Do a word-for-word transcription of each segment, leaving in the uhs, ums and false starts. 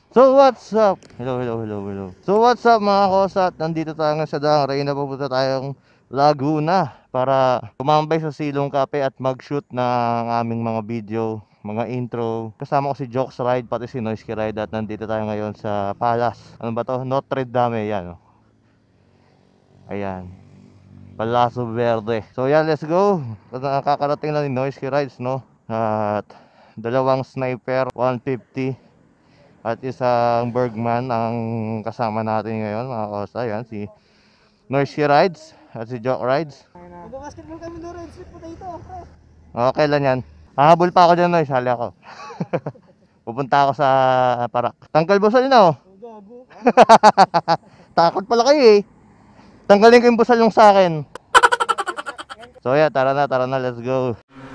So what's up? Hello, hello, hello, hello. So what's up mga kosat? Nandito tayo nga sa Daang Reyna. Papunta tayong Laguna para tumambay sa Silong Cafe at mag-shoot ng aming mga video, mga intro. Kasama ko si Jokes Ride, pati si Noisky Ride. At nandito tayo ngayon sa Palace. Ano ba to? Notre Dame, yan. Ayan, Palazo Verde. So yan, let's go. Kakarating na ni Noisky Rides, no? At dalawang sniper one fifty at isang Bergman ang kasama natin ngayon mga kosa. Yan si Noisky Rides at si Joke Rides. Basketball kami doon, red sweet potato. Okay lang yan. Hahabol pa ako dyan, Nois. Hali ako. Pupunta ako sa parak. Tanggal busal na, oh. Gago. Takot pala kayo eh. Tanggalin ko yung busal yung sa akin. So yeah, tara na, tara na, let's go.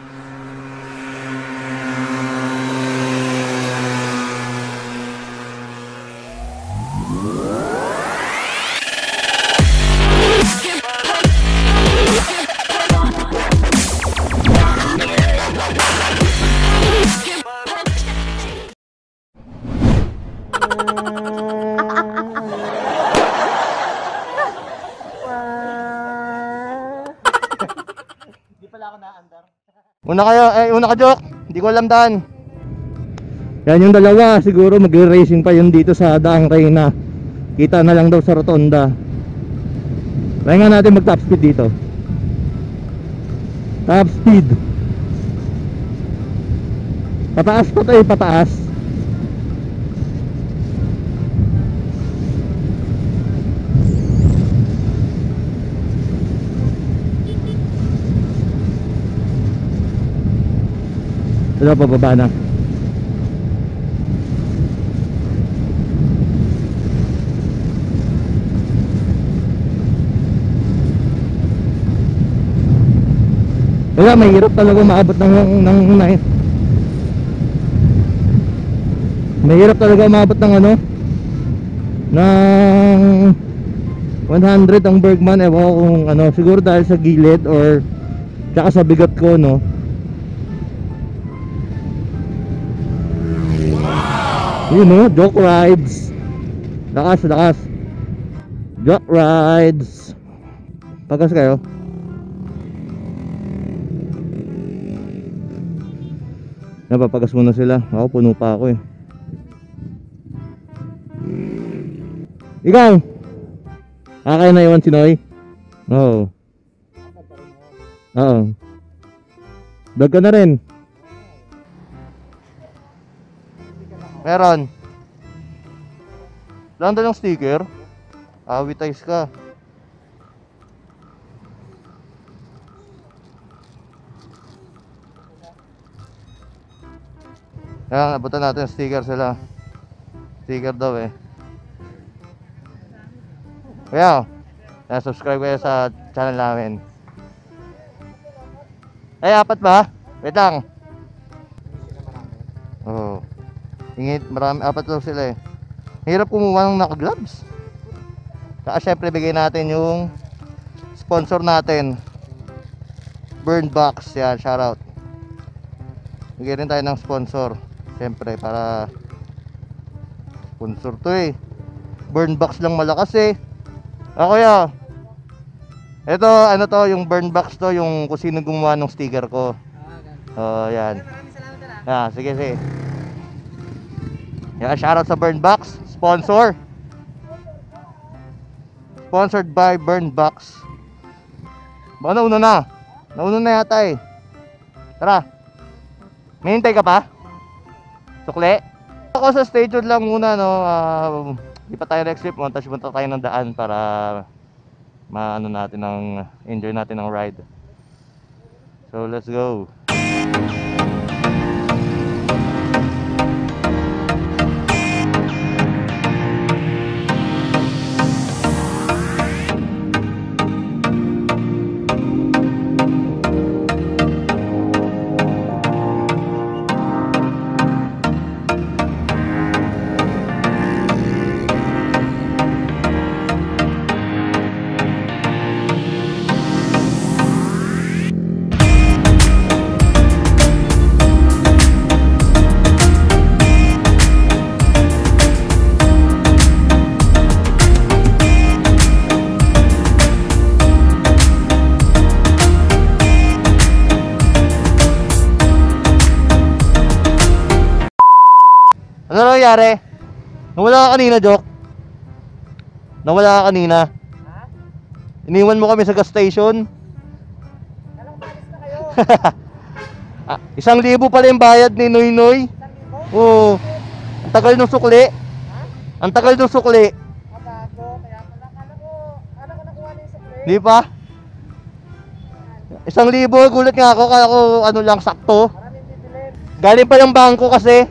Una kayo, eh una ka Joke. Hindi ko alam daan. Yan yung dalawa, siguro magre-racing pa yun dito sa Daang Reyna. Kita na lang daw sa rotonda. Try nga natin mag top speed dito. Top speed. Pataas pa tayo, pataas. Wala, pababa na. Wala, mahirap talaga maabot ng ng ng mahirap talaga maabot ng ano ng one hundred ang Bergman. Ewan ko kung ano, siguro dahil sa gilid or tsaka sa bigat ko, no. Yun, no, Joke Rides. Lakas, lakas. Joke Rides. Pagas kayo. Napapagas muna sila. Ako, puno pa ako eh. Ikaw, akay na iwan si Noy? Oo. Oo. Dag ka na rin. Meron. Lang dalang sticker. Awitize ka. Ayan, nabutan natin sticker sila. Sticker daw eh. Kaya, kaya subscribe kayo sa channel namin. Ay, apat ba? Wait lang. Oo. Ingit, marami, apat daw sila eh. Hirap kumuha ng naka-gloves. Saka syempre bigay natin yung sponsor natin, Burn Box. Yan, shoutout. Bigay rin tayo ng sponsor. Syempre para sponsor to eh. Burn Box lang malakas eh. Ako ya. Ito, ano to, yung Burn Box to, yung kung sino gumawa ng sticker ko. Oh, yan. Ah, sige, sige. Yeah, shoutout sa Burn Box, sponsor. Sponsored by Burn Box. Baka nauna na. Nauna na yata eh. Tara. May hintay ka pa? Sukle? Ako sa stage lang muna, no. Uh, di pa tayo next trip. Montage punta tayo ng daan para maano natin ng enjoy natin ng ride. So let's go. nangyari? Nawala ka kanina, Jok? Nawala ka kanina? Ha? Iniwan mo kami sa gas station? Anong palis na kayo? Ah, isang libo pala yung bayad ni Noy Noy. Isang libo? Oo. Ang tagal ng sukli. Ha? Ang tagal ng sukli. Mabago. Kaya pala, kala ko, kala ko nakuha na yung sukli. Di pa? Isang libo, gulat nga ako. Kaya ko ano lang, sakto. Maraming bibilin. Galing pa yung bangko kasi.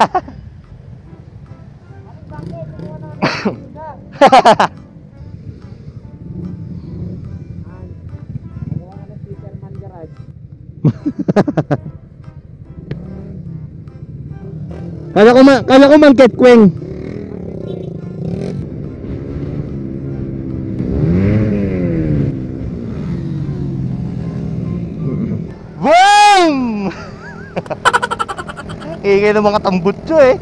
Anong bangko? Kumuha na ng biga. Nagawa ka ng Fisherman Garage. Kala ko man, kala ko man ketkweng. Boom! Ingay ng mga tambutso eh.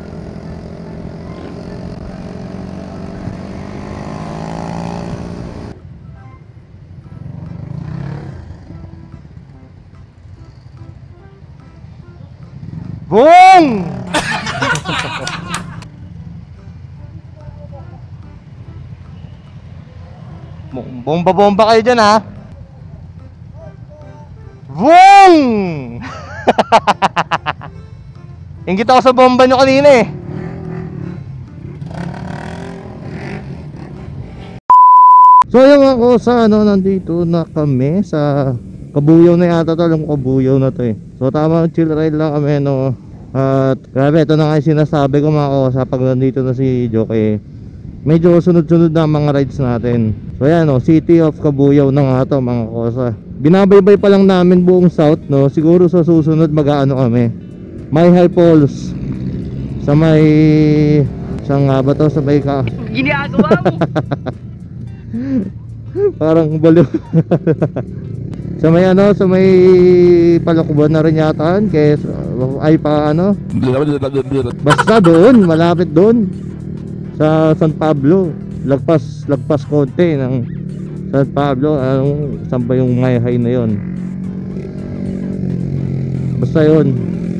Boom! Bomba-bomba kayo dyan ha. Boom! Ingit ako sa bomba nyo kanina eh. So yung ako sa ano, nandito na kami sa Kabuyaw na yata to, alam ko Kabuyaw na to eh. So tama, chill ride lang kami no. At grabe, ito na nga yung sinasabi ko mga kosa pag nandito na si Joke eh. Medyo sunod-sunod na ang mga rides natin. So yan no, City of Kabuyaw na nga to mga kosa. Binabaybay pa lang namin buong south no. Siguro sa susunod mag-aano kami, may High Falls. Sa may saan nga ba to? Sa may ka Ginagawa mo! parang baliw. Sa may ano, sa may Palakbuhan na rin yata kaya ay pa ano. Basta doon, malapit doon. Sa San Pablo. Lagpas, lagpas konti ng San Pablo. Anong, saan ba yung may high na yon? Basta yun.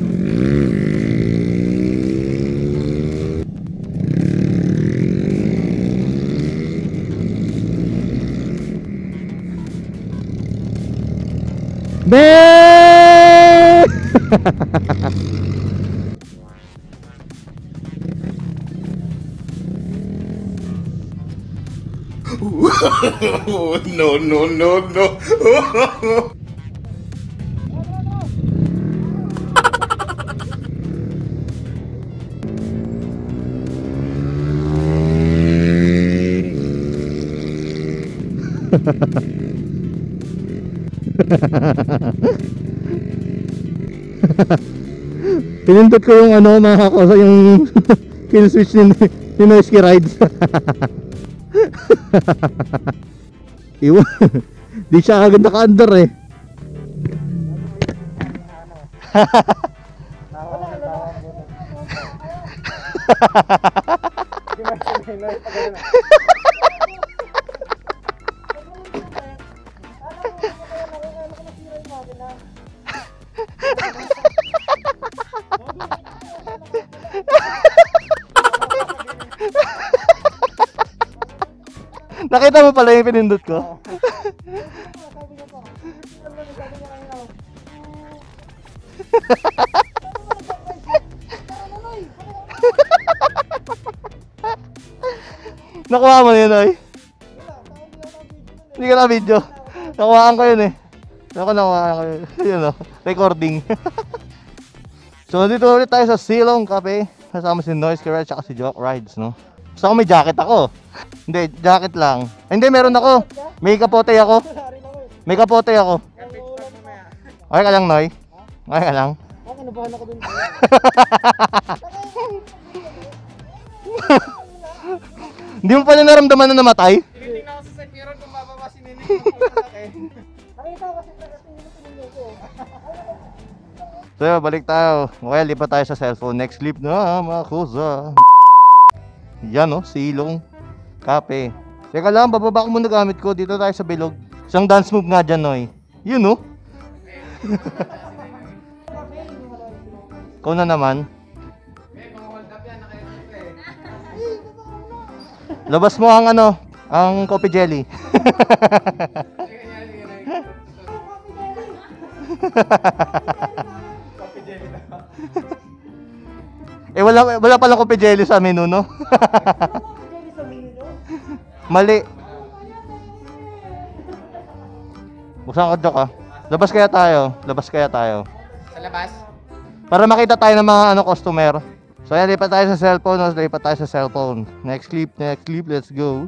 Be! no, no, no, no. Pinindot ko yung ano mga kakosa, yung kill switch ni, ni Noisky Rides. Iwan. Di siya agad naka-under eh. Nakita mo pala yung pinindot ko? Nakuha mo na yun, oy? Hindi ka na video. Nakuhaan ko yun eh. Ako nakuhaan ko yun. Yun o, recording. So dito ulit tayo sa Silong Cafe. Kasama si Noisky Rides at si Joke Rides, no? Gusto ko may jacket ako. Hindi, jacket lang. Ay, hindi, meron ako. May kapote ako. May kapote ako. Okay ka lang, Noy? Okay ka lang? Ako, nabahan ako dun. Hindi mo pala naramdaman na namatay? Tinitingnan ako sa side mirror kung bababa si Nini kung malaki. Nakita ko kasi nagating yung pinili ko. So yun, balik tayo. Okay, lipat tayo sa cellphone. Next clip na mga kusa. Yan o, Silong Cafe. Teka lang, bababa ko muna gamit ko. Dito tayo sa bilog. Isang dance move nga dyan, Noy. Yun o. Ikaw na naman. Labas mo ang ano, ang coffee jelly. Eh wala wala pala coffee jelly sa menu, no? Mali. Buksan ko dyan ka. Labas kaya tayo. Labas kaya tayo. Sa labas? Para makita tayo ng mga ano customer. So yan, lipat tayo sa cellphone. No? Lipat tayo sa cellphone. Next clip, next clip. Let's go.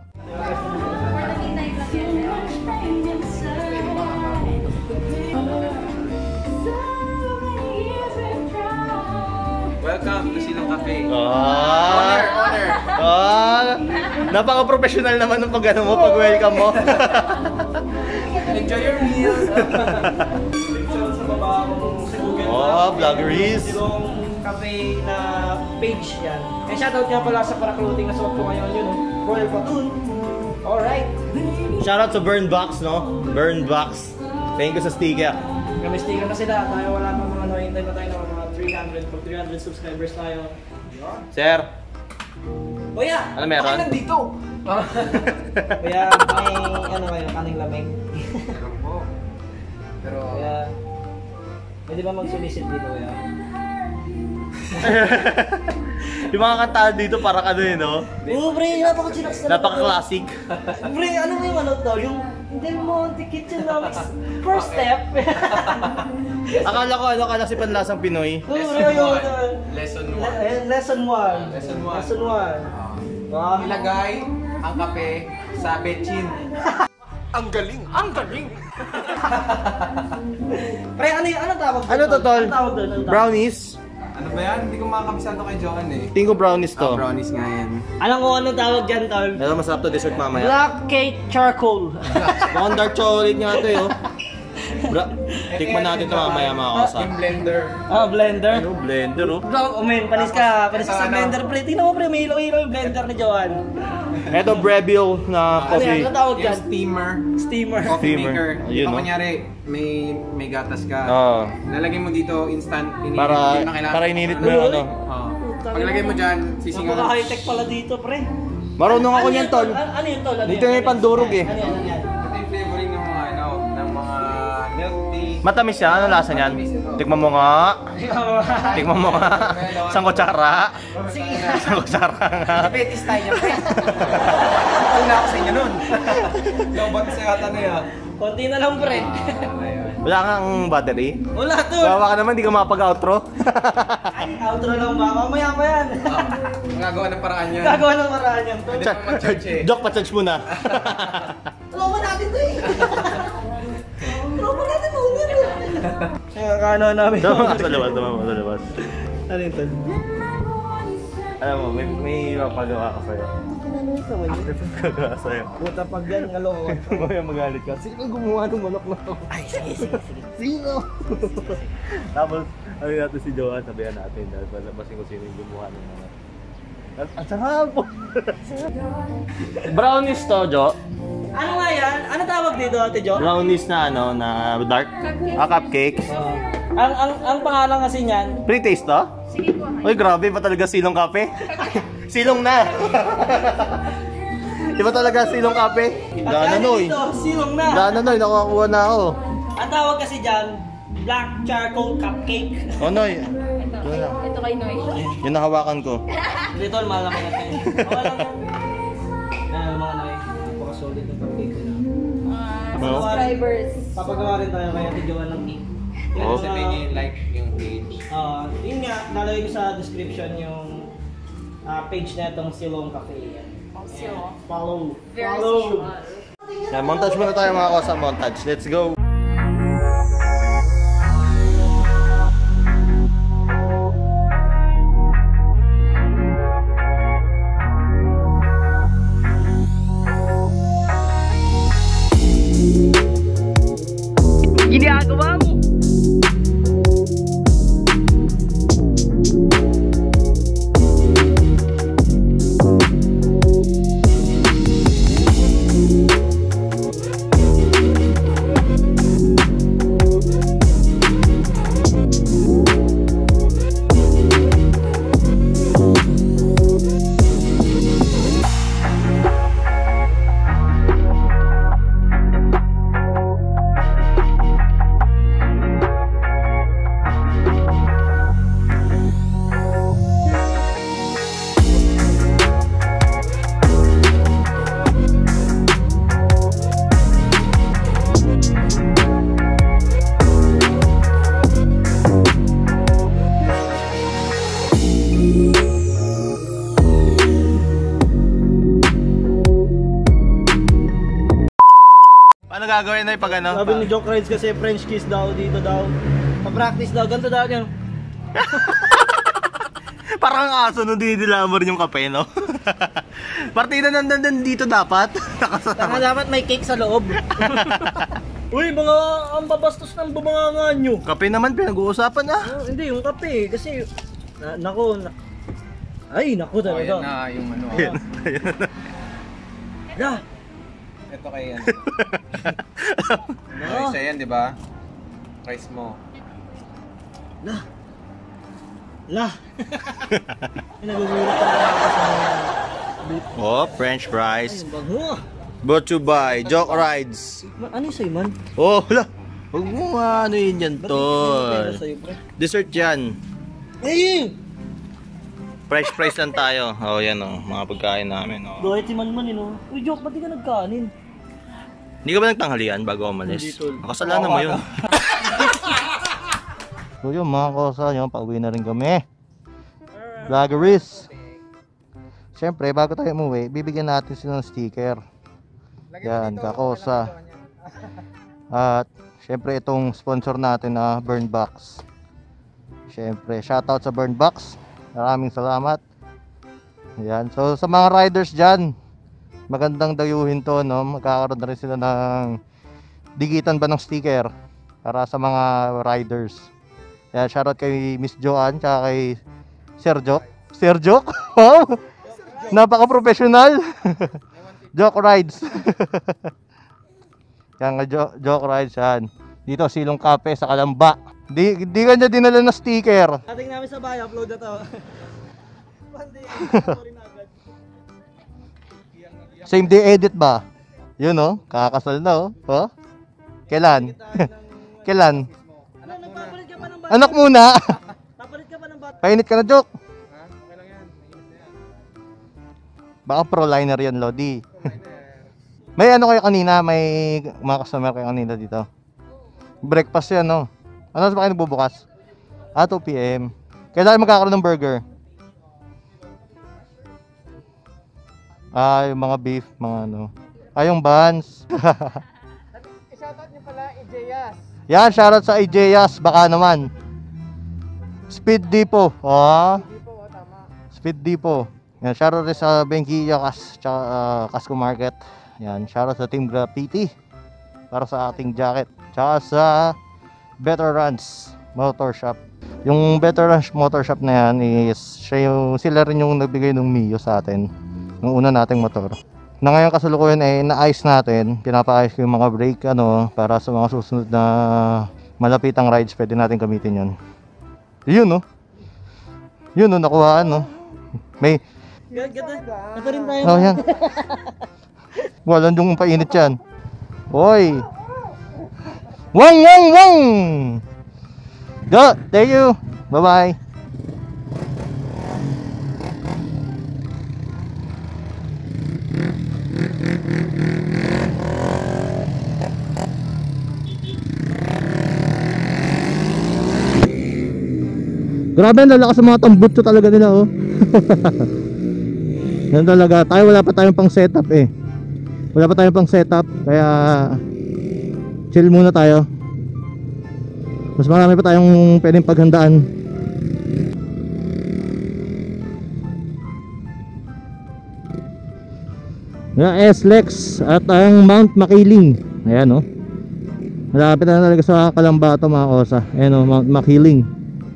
Welcome to Silong Cafe. Ah, Honor, honor. ah, napaka-professional naman ng pag ano mo, pag welcome mo. Enjoy your meal. Picture sa baba kung sa Google Oh, Maps. vloggeries. Silong Cafe na page yan. Eh, shoutout nga pala sa para-clothing na suot ko ngayon yun. Oh. Royal Platoon. Alright. Shoutout sa Burn Box, no? Burn Box. Thank you sa sticker. Kami sticker na sila. Tayo wala pang mga ano. Hintay na tayo ng mga three hundred. Pag three hundred subscribers tayo. Sir. Kuya! Ano meron? Bakit nandito? Kuya, may ano kayo, kaning lamig. Meron po. Pero, Kuya, pwede ba mag-solicit dito, kuya? Yung mga kantahan dito para ano yun, no? Oo, pre, napaka-chillax na. Napaka-classic. Pre, ano mo yung ano to? Yung hindi mo, the kitchen lumps. First step. Akala ko ano, akala si Panlasang Pinoy. Oo, pre, yun. lesson Le- one. eh, Lesson one. Lesson one. Lesson one. Ah. Ilagay ang kape sa betchin. Ang galing! Ang galing! Pre, ano yung, ano tawag doon? Ano to, tol? Ano tawag doon? Ano tawag? Brownies. Ano ba yan? Hindi ko makakabisado kay Johan eh. Tingin ko brownies to. Ah, brownies nga yan. Alam ko anong tawag dyan, tol? Pero masarap to dessert mamaya. Black cake charcoal. Mukhang dark chocolate nga to, eh, oh. Bra Tikman natin to mamaya, mga kasa. Yung blender. Ah, blender. Ano, blender, oh. Bro, oh men, panis ka. Panis ka sa Ano? blender, pre. Tingnan mo, pre. May ilaw-ilaw yung blender ni Johan. Ito, Breville na Ano yan? coffee. Ano tawag Yung dyan? steamer. Steamer. Coffee Steamer. maker. Ayun, Ito no? kunyari, may may gatas ka. Oo. Lalagay mo dito instant. Ininit. Para, Hindi na kailangan. para ininit mo yung ano. Oo. Paglagay mo dyan, sisingaw. Napaka-high-tech pala dito, pre. Marunong ako Ano niyan, yan, tol. Ano ano yun, tol? Ano Dito yan? may pandurog, eh. Ano yan? Ano yan? Ito yung flavoring ng mga ano, ng mga milk tea. Matamis siya. Ano lasa niyan? Tikman mo nga. Tikman mo nga. Isang kutsara. Sige. Isang kutsara nga. Betis tayo niya, pre. Wala ako sa inyo nun. Lobot sa yata na yan. Konti na lang, pre. Wala kang battery? Wala, tol. Bawa ka naman, di ka makapag-outro. Ay, outro lang ba? Mamaya pa yan. Magagawa ng paraan yan. Gagawa ng maraan yan, tol. Pwede mo mag-charge eh. Joke, pa-charge mo na. Tropa natin to eh. Tropa natin to. Ang kano namin. Tama ka sa labas, tama ka sa labas. Ano yun, tol? Alam mo, may, may mapagawa ka sa'yo. Ano yun naman yun? May mapagawa sa'yo. Puta pag yan, ngalokan. Mamaya magalit ka. Sino ang gumawa ng manok na to? Ay, sige, sige, sige. Sino? Tapos, ano natin si Johan, sabihan natin. Dahil palabasin ko sino yung gumawa ng manok. At ang sarap po! Brownies to, Jo. Ano nga yan? Ano tawag dito, Ate Jo? Brownies na ano, na dark. Ah, cupcakes. Uh, ang, ang, ang pangalan kasi niyan, Pre-taste to? Sige po. Uy, grabe pa talaga silong kape. Silong na. Di ba talaga silong kape? at Dana ano noy. dito, silong na. Dana noy, nakakuha na ako. Ang tawag kasi dyan, black charcoal cupcake. Oh, noy. Ito. Wala. Ito kay Noy. Yun nahawakan ko. Dito, malaman natin. Okay lang yan. Ayan, mga Noy. Napaka-solid ng cupcake ko na. Mga Ano? subscribers. Papagawa rin tayo kay Ate Joan ng cake. Oh. Sabihin niyo yung like yung page. Ah, yun nga, nalagay ko sa description yung ah, page na itong Silong Cafe. Yan. Also, Follow. very Follow. visual. Yeah, montage muna tayo mga kosa, montage. Let's go. Ginagawa mo! Ano gagawin na yung pag ano? Sabi ni Joke Rides kasi French kiss daw dito daw. Pa-practice daw, ganito daw yan. Parang aso nung dinidilamor yung kape, no? Partida nandan dito dapat. Saka dapat may cake sa loob. Uy, mga ang babastos ng bumangangan nyo. Kape naman pinag-uusapan ah. Oh, hindi, yung kape. Kasi, na, nako, na, ay, nako Oh, yan talaga. na yung ano. Ayan. Yeah. Ito kay yan. Ah. Rice yan, di ba? Rice mo. Lah. Lah. Nagugulat ako sa mga Oh, French fries. Ay, bango. Brought to by Joke Rides. Ma- Ano yung sa'yo, man? Oh, hala. Huwag mo ano yun yan, Ba't hindi ko pera tol. sa'yo, pre? Dessert yan. Eh! Fresh fries lang tayo. Oh, yan oh, mga pagkain namin. Oh. Dohet si Manman, yun, oh. Uy, Joke, ba't di ka nagkanin? Hindi ka ba nagtanghalian bago umalis? Hindi, tol. Makasalanan mo yun. So yun mga kosa, yun, pauwi na rin kami. Vloggeries. Siyempre, bago tayo umuwi, bibigyan natin sila ng sticker. Yan, kakosa. At siyempre itong sponsor natin na Burnbox. Siyempre, shoutout sa Burnbox. Maraming salamat. Yan, so sa mga riders dyan, magandang dayuhin to, no? Magkakaroon na rin sila ng digitan ba ng sticker para sa mga riders. Yan, shoutout kay Miss Joanne tsaka kay Sir Joke. Sir Joke? Wow! Napaka-professional. Joke Rides. Yan nga, jo Joke Rides yan. Dito, Silong Cafe sa Kalamba. Di, di ka niya dinala na sticker. Ating namin sa bahay, upload na to. Pandi, sorry na agad. Same day edit ba? Yun oh, kakasal na oh. Oh? Kailan? Kailan? Ano, nagpapalit ka pa ng bata? Anak muna. Papalit ka pa ng bata? Painit ka na, Joke. Ha? Okay lang yan. Mainit na yan. Baka pro-liner yan, Lodi. May ano kayo kanina? May mga customer kayo kanina dito? Breakfast yan, no? Ano sa ba kayo nagbubukas? Ah, two p m Kailan magkakaroon ng burger? Ah, yung mga beef, mga ano. Ah, yung buns. Shoutout niyo pala, Ijayas. Yan, shoutout sa Ijayas. Baka naman. Speed Depot. Ah, Hindi po, oh, tama. Speed Depot. Yan, shoutout rin sa Benguia Kas, tsaka, uh, Casco Market. Yan, shoutout sa Team Graffiti para sa ating jacket. Tsaka sa Better Runs Motor Shop. Yung Better Runs Motor Shop na yan is siya yung, sila rin yung nagbigay ng Mio sa atin. Yung una nating motor. Na ngayon kasalukuyan ay na-ice natin. Pinapaayos ko yung mga brake ano, para sa mga susunod na malapitang rides pwede natin gamitin yun. Yun no. Yun no, nakuhaan no. May Ganda. Ito rin tayo. oh, yan. Walang yung painit yan. Hoy. Wang wang wang. Go. Thank you. Bye bye. Grabe, ang lalakas ng mga tambutso talaga nila oh. Yan talaga, tayo wala pa tayong pang setup eh. Wala pa tayong pang setup, kaya chill muna tayo. Mas marami pa tayong pwedeng paghandaan. Yan, S-Lex at ang Mount Makiling. Ayan oh. Malapit na talaga sa Kalamba to mga kosa. Ayan oh, Mount Makiling.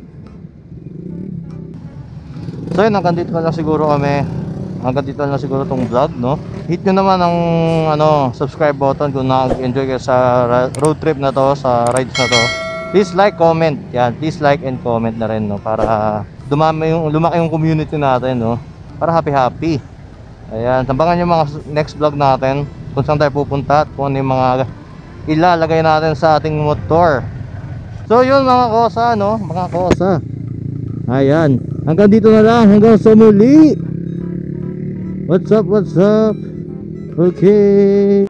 So yun, hanggang dito na lang siguro kami. Hanggang dito na lang siguro tong vlog, no? Hit nyo naman ang ano, subscribe button kung nag-enjoy kayo sa road trip na to, sa rides na to. Please like, comment. Yan, please like and comment na rin, no? Para dumami yung, lumaki yung community natin, no? Para happy-happy. Ayan, tambangan yung mga next vlog natin. Kung saan tayo pupunta at kung ano yung mga ilalagay natin sa ating motor. So yun mga kosa, no? Mga kosa. Ayan, hanggang dito na lang, hanggang sa muli. What's up, what's up? Okay.